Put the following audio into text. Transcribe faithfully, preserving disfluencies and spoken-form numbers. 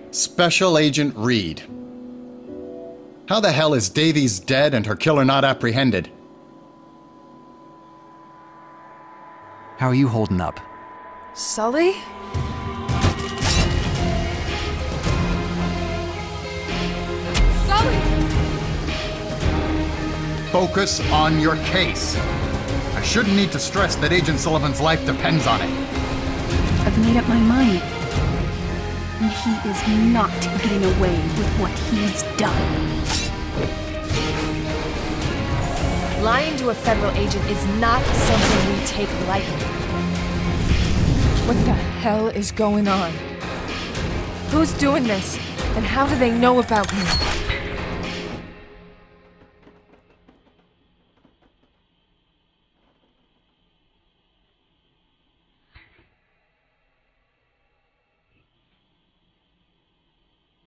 Special Agent Reed. How the hell is Davies dead and her killer not apprehended? How are you holding up? Sully? Sully! Focus on your case. I shouldn't need to stress that Agent Sullivan's life depends on it. I've made up my mind. And he is not getting away with what he's done. Lying to a federal agent is not something we take lightly. What the hell is going on? Who's doing this? And how do they know about me?